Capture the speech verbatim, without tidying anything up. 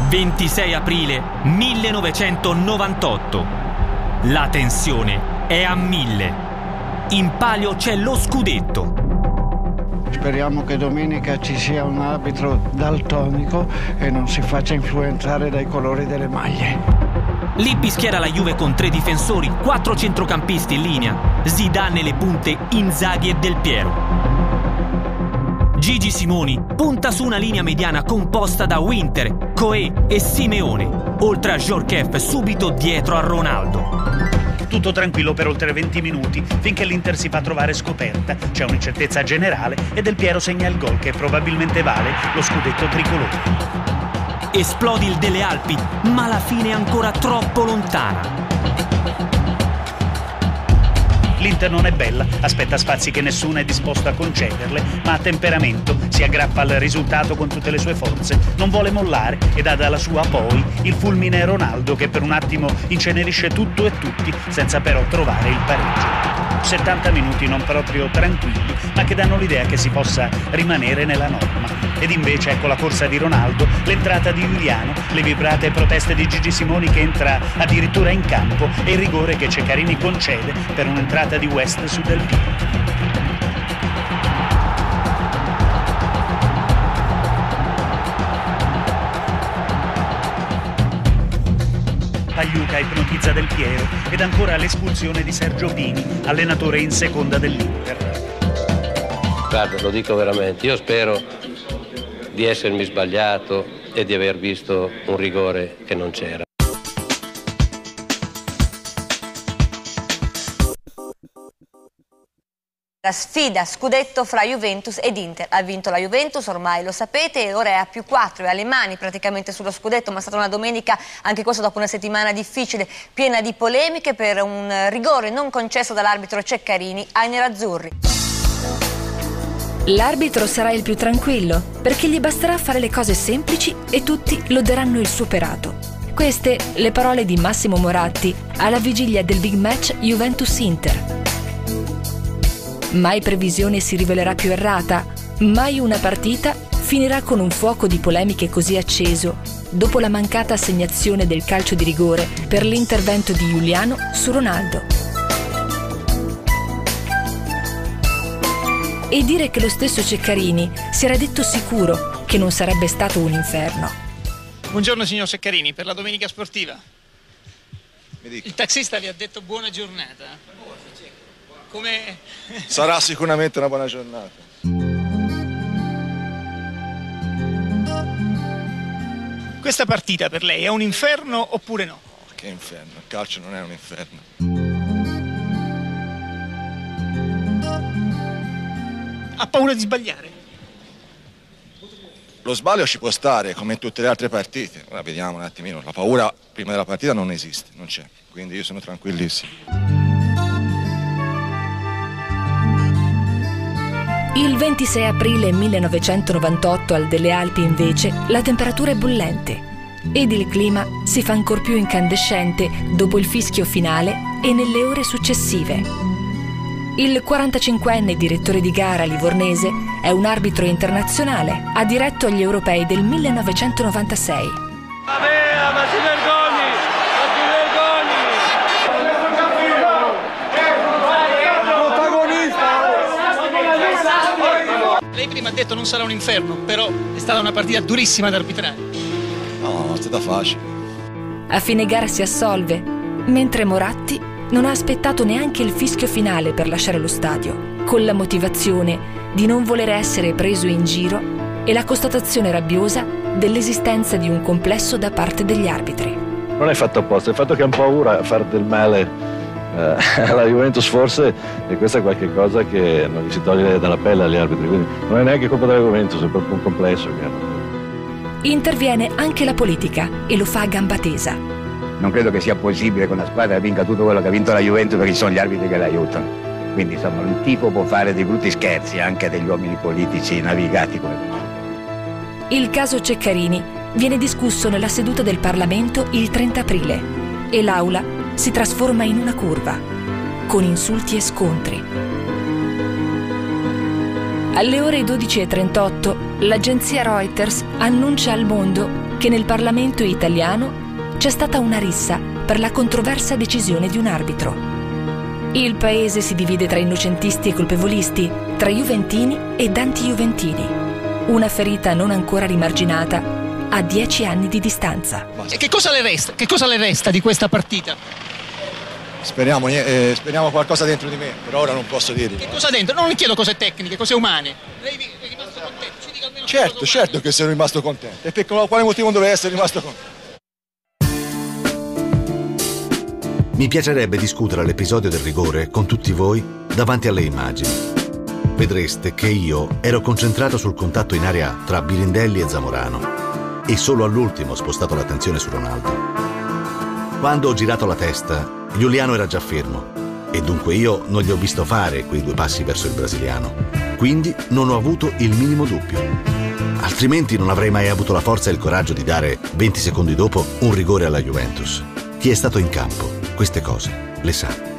ventisei aprile millenovecentonovantotto. La tensione è a mille. In palio c'è lo scudetto. Speriamo che domenica ci sia un arbitro daltonico e non si faccia influenzare dai colori delle maglie. Lippi schiera la Juve con tre difensori, quattro centrocampisti in linea, Zidane nelle punte, Inzaghi e Del Piero. Gigi Simoni punta su una linea mediana composta da Winter, Coé e Simeone, oltre a Djorkaeff subito dietro a Ronaldo. Tutto tranquillo per oltre venti minuti, finché l'Inter si fa trovare scoperta. C'è un'incertezza generale e Del Piero segna il gol che probabilmente vale lo scudetto tricolore. Esplodi il Delle Alpi, ma la fine è ancora troppo lontana. L'Inter non è bella, aspetta spazi che nessuno è disposto a concederle, ma ha temperamento, si aggrappa al risultato con tutte le sue forze, non vuole mollare e dà dalla sua poi il fulmine Ronaldo che per un attimo incenerisce tutto e tutti senza però trovare il pareggio. settanta minuti non proprio tranquilli, ma che danno l'idea che si possa rimanere nella norma. Ed invece ecco la corsa di Ronaldo, l'entrata di Giuliano, le vibrate proteste di Gigi Simoni che entra addirittura in campo e il rigore che Ceccarini concede per un'entrata di West su Del Piero. Pagliuca ipnotizza Del Piero ed ancora l'espulsione di Sergio Pini, allenatore in seconda dell'Inter. Guarda, lo dico veramente, io spero di essermi sbagliato e di aver visto un rigore che non c'era. La sfida scudetto fra Juventus ed Inter. Ha vinto la Juventus, ormai lo sapete, e ora è a più quattro, è alle mani praticamente sullo scudetto, ma è stata una domenica, anche questa dopo una settimana difficile, piena di polemiche per un rigore non concesso dall'arbitro Ceccarini ai nerazzurri. L'arbitro sarà il più tranquillo, perché gli basterà fare le cose semplici e tutti loderanno il suo operato. Queste le parole di Massimo Moratti alla vigilia del big match Juventus-Inter. Mai previsione si rivelerà più errata, mai una partita finirà con un fuoco di polemiche così acceso dopo la mancata assegnazione del calcio di rigore per l'intervento di Giuliano su Ronaldo. E dire che lo stesso Ceccarini si era detto sicuro che non sarebbe stato un inferno. Buongiorno signor Ceccarini, per la domenica sportiva. Mi dica. Il taxista vi ha detto buona giornata. Come... Sarà sicuramente una buona giornata. Questa partita per lei è un inferno oppure no? Oh, che inferno, il calcio non è un inferno. Ha paura di sbagliare? Lo sbaglio ci può stare, come in tutte le altre partite. Ora vediamo un attimino, la paura prima della partita non esiste, non c'è. Quindi io sono tranquillissimo. Il ventisei aprile millenovecentonovantotto al Delle Alpi invece la temperatura è bollente ed il clima si fa ancor più incandescente dopo il fischio finale e nelle ore successive. Il quarantacinquenne direttore di gara livornese è un arbitro internazionale, ha diretto agli europei del millenovecentonovantasei. Vabbè, ma si vergogni! Ma si vergogni! Lei prima ha detto non sarà un inferno, però è stata una partita durissima da arbitrare. No, è stata facile. A fine gara si assolve, mentre Moratti non ha aspettato neanche il fischio finale per lasciare lo stadio, con la motivazione di non voler essere preso in giro e la constatazione rabbiosa dell'esistenza di un complesso da parte degli arbitri. Non è fatto apposta, è il fatto che hanno paura a fare del male eh, alla Juventus forse, e questa è qualche cosa che non gli si toglie dalla pelle agli arbitri, quindi non è neanche colpa della Juventus, è proprio un complesso che hanno. Interviene anche la politica e lo fa a gamba tesa. Non credo che sia possibile che una squadra vinca tutto quello che ha vinto la Juventus perché ci sono gli arbitri che l'aiutano. Quindi insomma il tifo può fare dei brutti scherzi anche degli uomini politici navigati come me. Il caso Ceccarini viene discusso nella seduta del Parlamento il trenta aprile e l'aula si trasforma in una curva, con insulti e scontri. Alle ore dodici e trentotto l'agenzia Reuters annuncia al mondo che nel Parlamento italiano c'è stata una rissa per la controversa decisione di un arbitro. Il paese si divide tra innocentisti e colpevolisti, tra juventini ed anti-juventini. Una ferita non ancora rimarginata a dieci anni di distanza. E che cosa le resta? Che cosa le resta di questa partita? Speriamo, eh, speriamo qualcosa dentro di me, per ora non posso dirvi. Che cosa dentro? Non le chiedo cose tecniche, cose umane. Lei è rimasto contento? Ci dica almeno certo, certo che sono rimasto contento. E per quale motivo dovrei essere rimasto contento? Mi piacerebbe discutere l'episodio del rigore con tutti voi davanti alle immagini. Vedreste che io ero concentrato sul contatto in area tra Birindelli e Zamorano e solo all'ultimo ho spostato l'attenzione su Ronaldo. Quando ho girato la testa, Giuliano era già fermo e dunque io non gli ho visto fare quei due passi verso il brasiliano. Quindi non ho avuto il minimo dubbio. Altrimenti non avrei mai avuto la forza e il coraggio di dare venti secondi dopo un rigore alla Juventus. Chi è stato in campo queste cose le sa.